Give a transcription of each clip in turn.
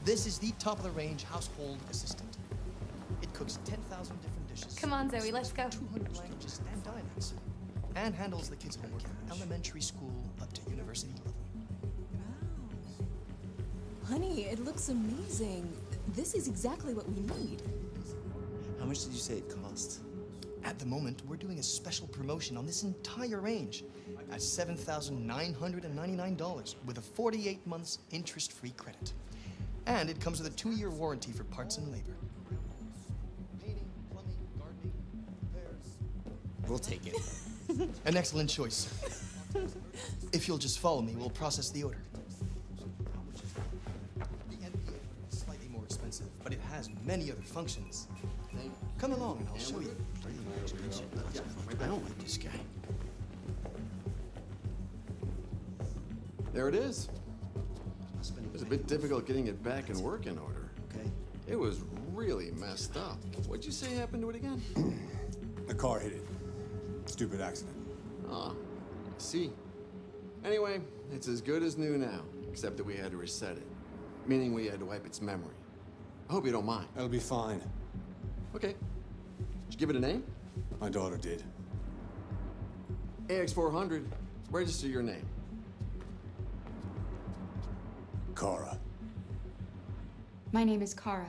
This is the top-of-the-range household assistant. It cooks 10,000 different dishes. Come on, Zoe, let's go. 200 languages and dialects. And handles the kids' homework from elementary school up to university level. Wow. Honey, it looks amazing. This is exactly what we need. How much did you say it cost? At the moment, we're doing a special promotion on this entire range at $7,999 with a 48 months interest-free credit. And it comes with a 2-year warranty for parts and labor. Painting, plumbing, gardening, repairs. We'll take it. An excellent choice. If you'll just follow me, we'll process the order. The NBA is slightly more expensive, but it has many other functions. Come along and I'll show you. I don't like this guy. There it is. It was a bit difficult getting it back in working order. Okay. It was really messed up. What'd you say happened to it again? The car hit it. Stupid accident. Ah, I see. Anyway, it's as good as new now, except that we had to reset it. Meaning we had to wipe its memory. I hope you don't mind. That'll be fine. Okay. Did you give it a name? My daughter did. AX400. Register your name. Kara. My name is Kara.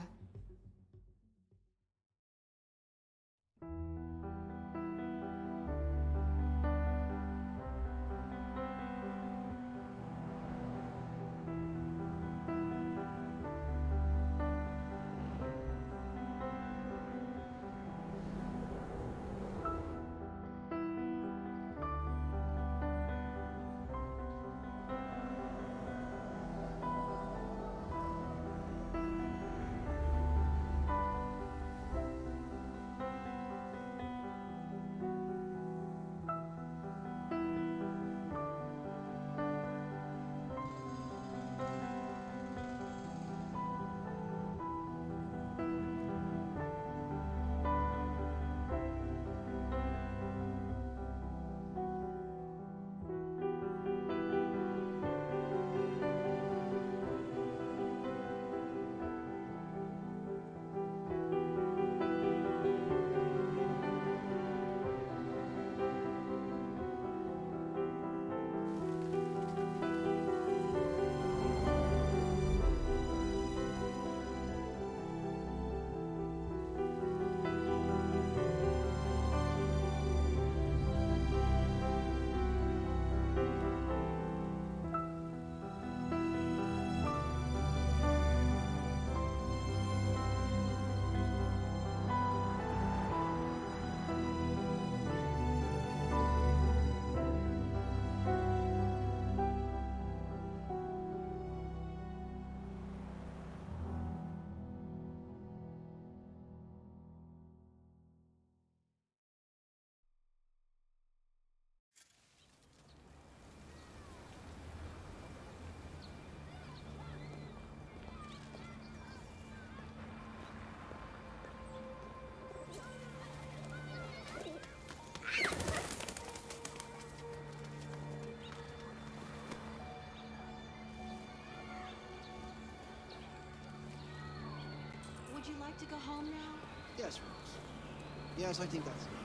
Would you like to go home now? Yes, Rose. Yes, I think that's it.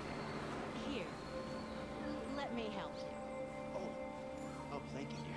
Here. Let me help you. Oh, thank you, dear.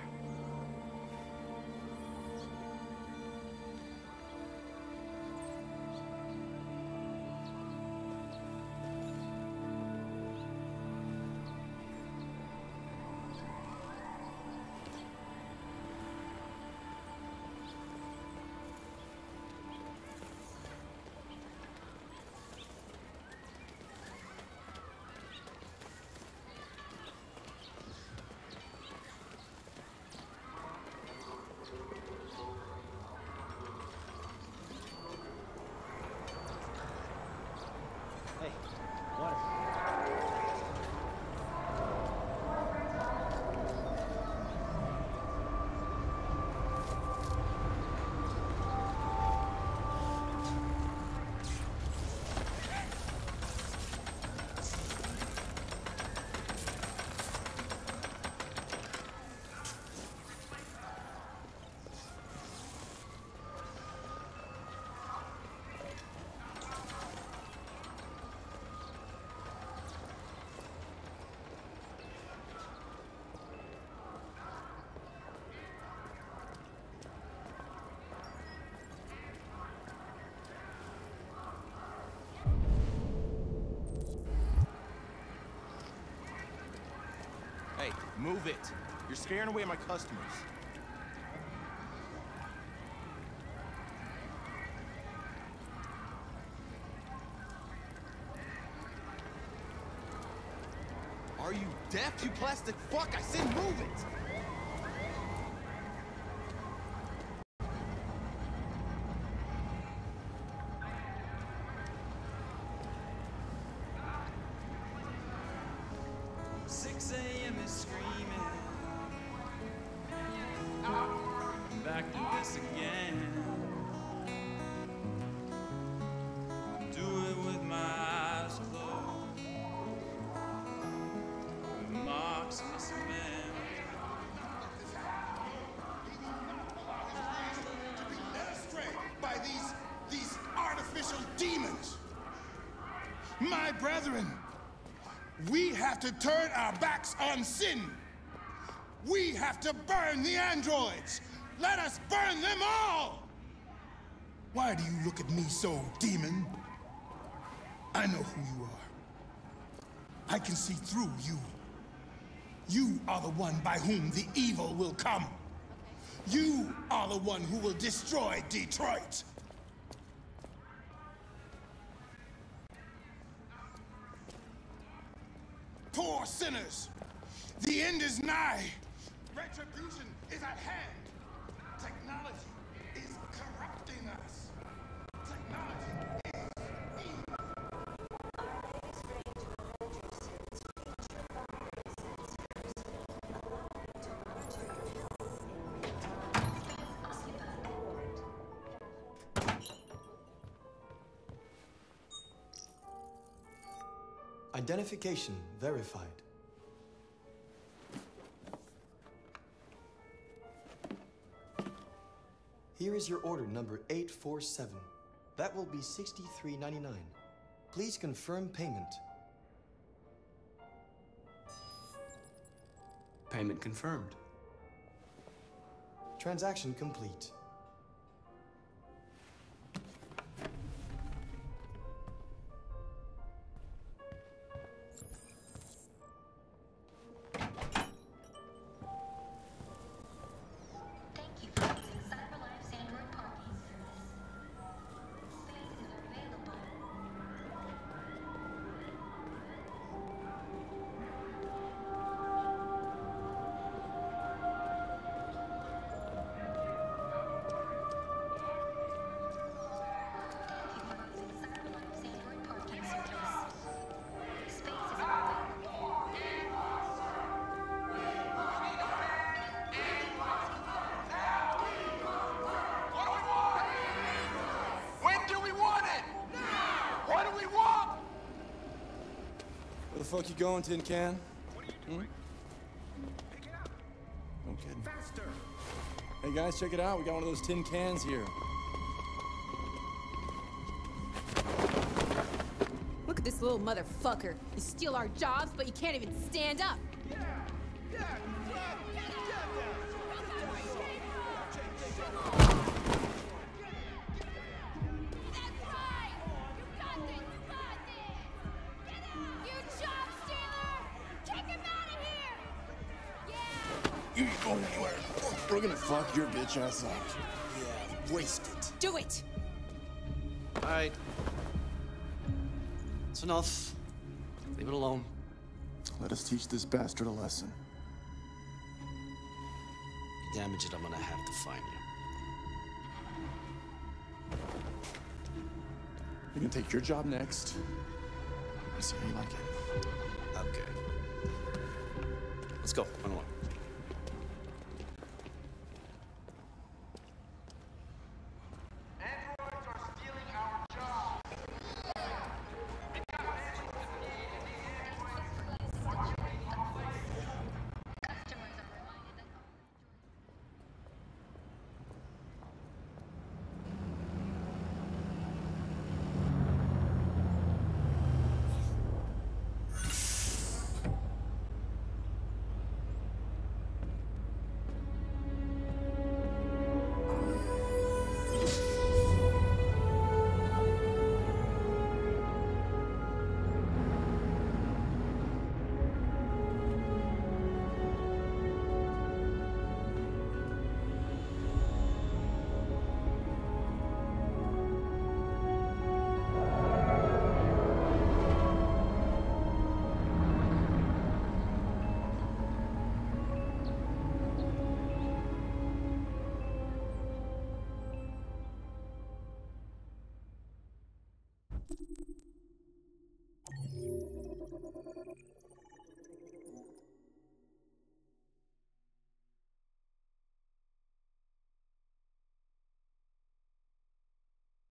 Hey, move it. You're scaring away my customers. Are you deaf, you plastic fuck? I said move it! Back to this again. Do it with my eyes closed. With marks in the cement. To be led astray by these artificial demons. My brethren, we have to turn our backs on sin. We have to burn the androids. Let us burn them all! Why do you look at me so, demon? I know who you are. I can see through you. You are the one by whom the evil will come. You are the one who will destroy Detroit. Poor sinners! The end is nigh. Retribution is at hand. Technology is corrupting us. Technology is evil. Identification verified. Here is your order number 847. That will be $63.99. Please confirm payment. Payment confirmed. Transaction complete. Where the fuck you going, Tin Can? Hmm? No kidding. Faster. Hey guys, check it out. We got one of those tin cans here. Look at this little motherfucker. You steal our jobs, but you can't even stand up. You ain't going anywhere. We're gonna fuck your bitch ass up. Yeah, waste it. Do it! All right. It's enough. Leave it alone. Let us teach this bastard a lesson. You damage it, I'm gonna have to find you. You're gonna take your job next. I see how you like it. Okay. Let's go. Run along.